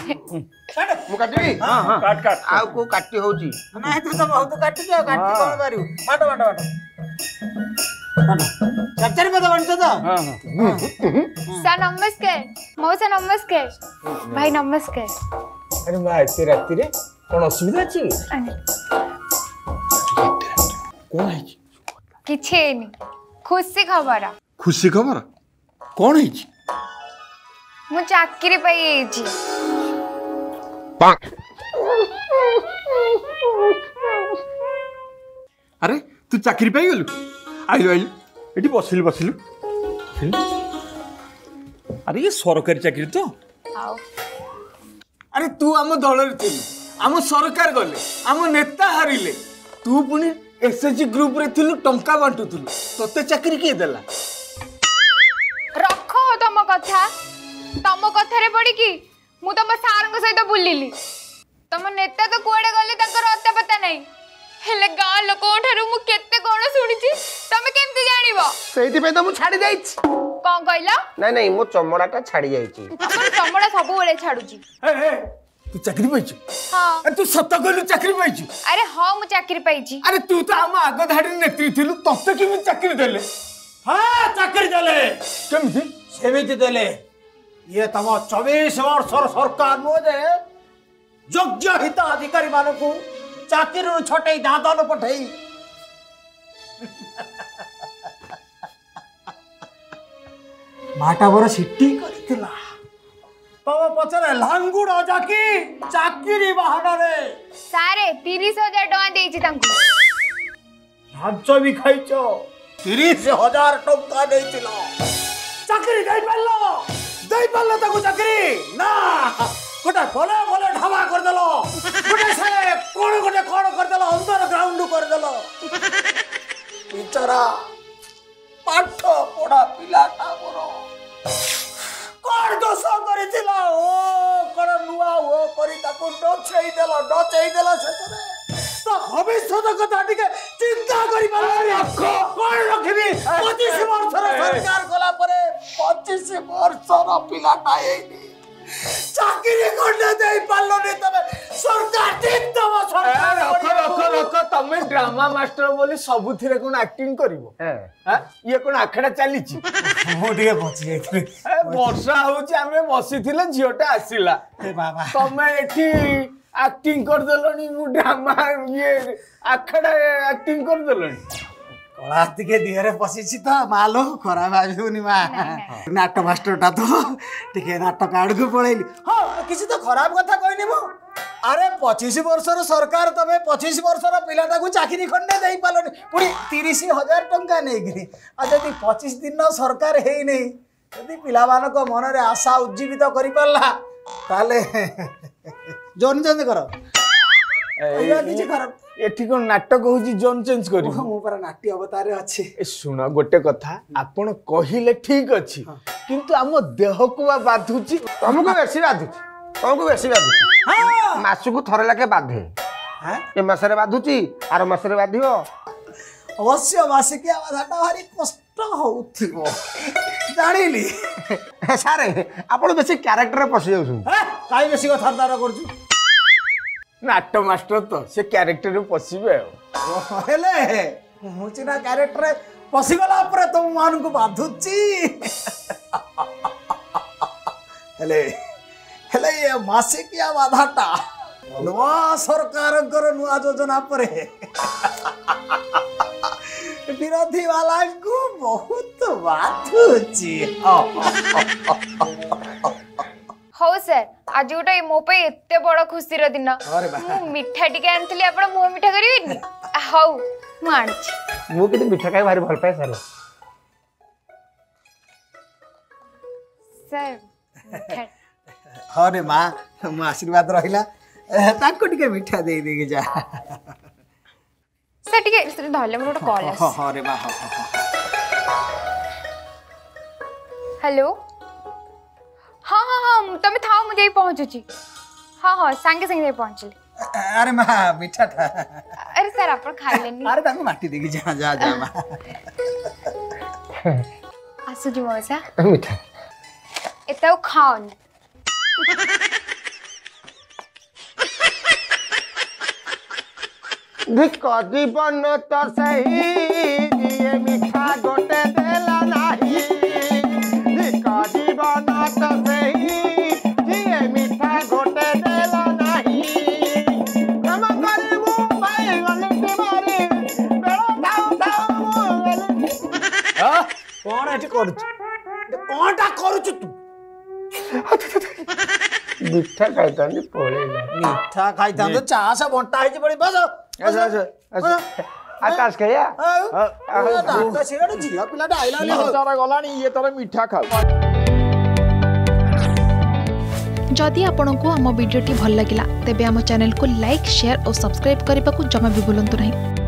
मु काटिबी हां हां काट काट आ को काटी होची नहीं तू तो बहुत काटी दियो काटी कोन मारियो माटो माटो माटो चचरी पद बनतो तो हां हां सर नमस्कार मौसा नमस्कार भाई नमस्कार। अरे मां एते राती रे कोन असुविधा अछि कोन है किछे नहीं खुशी खबर खुशी खबर कोन है मु चाकरी पाई छी। अरे तू चाकरी पाई गेलु आइलु आइलु एठी बसिलु बसिलु अरे ये सरकारी चाकरी तो आओ अरे तू आम दल रे आम सरकार गले आम नेता हारिले तू पुनी एसएचजी ग्रुप रे थिलु टंका बांटुथुलु तते चाकरी के देला रखो तम कथा तम कथा रे पड़ी कि मु तम सार सहित बुलिली तम नेता तो कुआडे गले तंकर अत्ता पता नहीं हेले गाँ लोक मु केते कोन सुनिछि तमे केमति जानिबो सेठी पे तो मु छाडी जाईछि कोन कहला नहीं नहीं मो चमड़ाटा छाडी जाईछि अपन चमड़ा सब बेले छाडुछि। ए तू चाकरी पाइछु हां अरे तू सत कहलु चाकरी पाइछु अरे हां मु चाकरी पाइछि। अरे तू तो आम आग धाडी नेत्री थिलु तते केमि चाकरी देले हां चाकरी देले केमि सेमिति देले ये तम 24 वर्षर सरकार नो जे योग्य हिताधिकारी मानकू चाकरी छटई दादन पठई माटा बर सिटी करथिला तब पचरे लांगुड़ जाकी चाकरी बहाना रे सारे 30,000 टका देछि तांकू लांच भी खाइछो 30,000 टका देइतिलो चाकरी दे पालो ताकू चाकरी ना गोटे भले भले ढाबा कर देलो गोटे से कोन कर देलो अंदर ग्राउंड कर देलो बेचारा पाठ पढ़ा पिलाटा मोर कोन दोष करितिला ओ कोन नुआ ओ करी ताकू डचेई देला सेतरे तो भविष्यत कथा टिके चिंता करी पाले कोन रखबी 25 वर्षर सरकार गला परे 25 वर्षर पिलाटा एनी चाकरी करने दे पालो ने तबे सरकार ठीक तब सरकार रख तमे ड्रामा मास्टर बोली सबुथिरे कोन एक्टिंग करिवो हां ये कोन आखडा चली छी मो टिके बची जाइथि वर्षा होची हमें बसिथिले जियोटा आसीला ए बाबा तमे एठी एक्टिंग कर देलनी मु ड्रामा ये आखडा एक्टिंग कर देलनी कलाती के दिहरे पसिछि त मालो खरा भाबिउनी मा नाटक मास्टरटा तो टिके नाटक आडकु पळैली हां किछि तो खराब कथा कहनी मु अरे 25 वर्षर सरकार तबे 25 वर्षर पिलाटा को चाकरी खंडे देई पालोनी पुनी 30,000 टंका नै गिरी आ जदी 25 दिन सरकार हेई नै जदी पिला मानको मन रे आशा उज्जीवित करि पाला ताले जोन चेंज करो एया किछि खराब एठी कोन नाटक होची जोन चेंज करी मु पर नाट्य अवतार अछि ए सुन गोटे कथा आपण कहिले ठीक अछि किंतु हम देह को बाधुची तुमको बेसी बाधुची हां मासु को थरे लाके बाधे हां ए मासरे बाधुची आर मासरे बाधियो अवश्य मासिकिया बाधाटा भारी कष्ट होउथिबो जानिली सारे आपण बेसी कैरेक्टर पसि जाउ छन काई बेसी कथा तार करछु नाट्य मास्टर तो से कैरेक्टर रे पसिबे हेले मुचिना कैरेक्टर पसिगला पर तुम मान को बाधुची हेले हेले ये मासिकिया बाधाटा नुआ सरकार कर नुआ योजना पर विरोधी वाला को बहुत बाधुची हो सर आज गोटे मो पे एते बड़ खुशी रो दिन मु मिठा टिके आनथली आपण मो मिठा करिवेनी हौ मु आनछि मु किते मिठा खाइ भारी भल पाए सर मिठा हाँ रे माँ मो आशीर्वाद रहिला ताको टिके मिठा दे देगे जा सर टिके धले मोर कॉल आस हाँ रे माँ हेलो हाँ हाँ हाँ तमें था मुझे पहुँचुची हाँ हाँ सांगे सांगे पहुँचली अरे माँ मिठा था अरे सर आप खा लेनी अरे ताको माटी देगी जा जा जा माँ आसुजी मौसा मिठा एताऊ खाओन धिक जीवन तो सही जिए मिठा गोटे देला नाही धिक जीवन तो सही जिए मिठा गोटे देला नाही काम करिबू भाई गलती मारी बेलो थाउ थाउ गलती कौन एठी करूछ कोनटा करूछ तू मिठा खाइतानी पळेला मिठा खाइता तो चा से बंटा है बड़ी बस आकाश कया डाक्टर सिगरेट झिया पिला डाइला ले तारा गलानी ये तारा मिठा खाऊ जदि आपंक आम भिडी भल लगा तेब आम चैनल को लाइक शेयर और सब्सक्राइब करने को जमा भी भूलु नहीं।